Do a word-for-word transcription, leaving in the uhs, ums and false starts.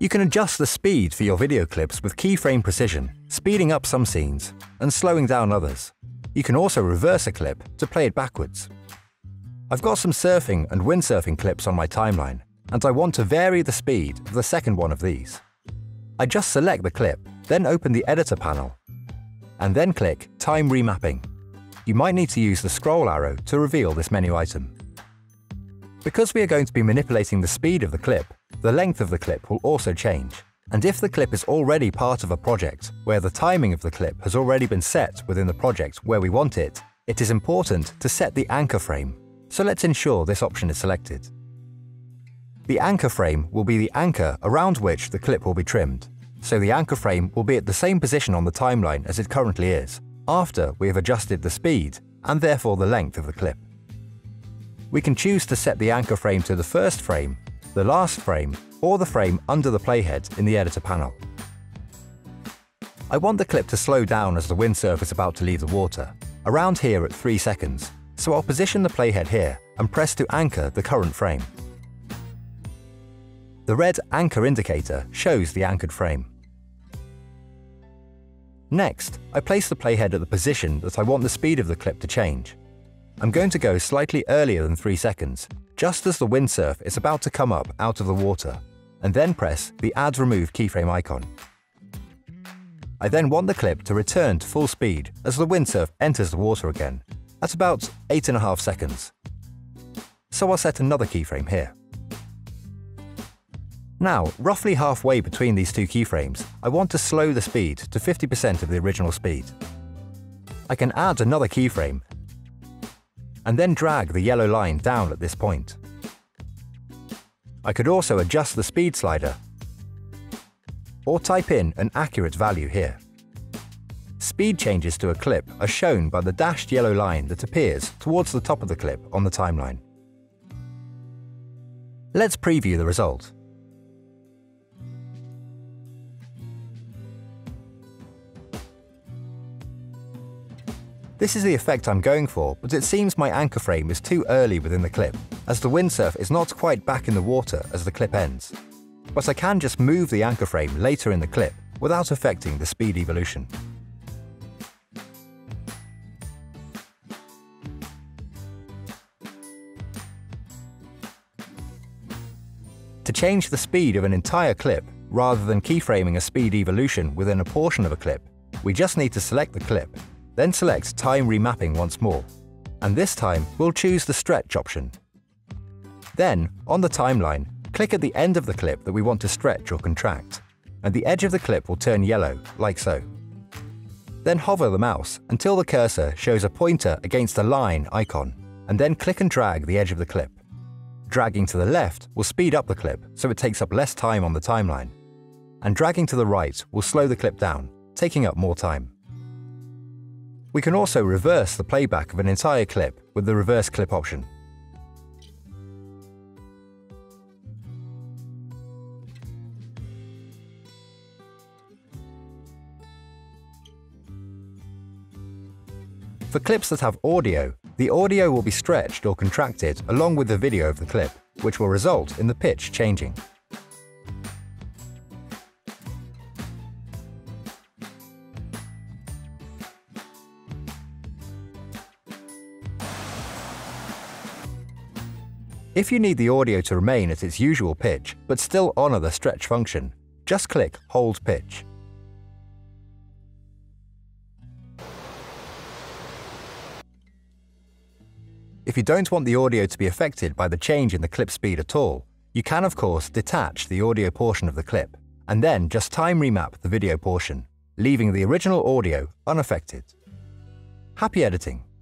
You can adjust the speed for your video clips with keyframe precision, speeding up some scenes and slowing down others. You can also reverse a clip to play it backwards. I've got some surfing and windsurfing clips on my timeline, and I want to vary the speed of the second one of these. I just select the clip, then open the editor panel, and then click Time Remapping. You might need to use the scroll arrow to reveal this menu item. Because we are going to be manipulating the speed of the clip, the length of the clip will also change. And if the clip is already part of a project where the timing of the clip has already been set within the project where we want it, it is important to set the anchor frame. So let's ensure this option is selected. The anchor frame will be the anchor around which the clip will be trimmed. So the anchor frame will be at the same position on the timeline as it currently is, after we have adjusted the speed and therefore the length of the clip. We can choose to set the anchor frame to the first frame, the last frame, or the frame under the playhead in the editor panel. I want the clip to slow down as the windsurf is about to leave the water, around here at three seconds, so I'll position the playhead here and press to anchor the current frame. The red anchor indicator shows the anchored frame. Next, I place the playhead at the position that I want the speed of the clip to change. I'm going to go slightly earlier than three seconds, just as the windsurf is about to come up out of the water, and then press the Add Remove keyframe icon. I then want the clip to return to full speed as the windsurf enters the water again, at about eight and a half seconds. So I'll set another keyframe here. Now, roughly halfway between these two keyframes, I want to slow the speed to fifty percent of the original speed. I can add another keyframe and then drag the yellow line down at this point. I could also adjust the speed slider or type in an accurate value here. Speed changes to a clip are shown by the dashed yellow line that appears towards the top of the clip on the timeline. Let's preview the result. This is the effect I'm going for, but it seems my anchor frame is too early within the clip, as the windsurf is not quite back in the water as the clip ends. But I can just move the anchor frame later in the clip without affecting the speed evolution. To change the speed of an entire clip, rather than keyframing a speed evolution within a portion of a clip, we just need to select the clip, then select Time Remapping once more, and this time we'll choose the stretch option. Then, on the timeline, click at the end of the clip that we want to stretch or contract, and the edge of the clip will turn yellow, like so. Then hover the mouse until the cursor shows a pointer against a line icon, and then click and drag the edge of the clip. Dragging to the left will speed up the clip so it takes up less time on the timeline, and dragging to the right will slow the clip down, taking up more time. We can also reverse the playback of an entire clip with the reverse clip option. For clips that have audio, the audio will be stretched or contracted along with the video of the clip, which will result in the pitch changing. If you need the audio to remain at its usual pitch, but still honor the stretch function, just click Hold Pitch. If you don't want the audio to be affected by the change in the clip speed at all, you can of course detach the audio portion of the clip, and then just time remap the video portion, leaving the original audio unaffected. Happy editing!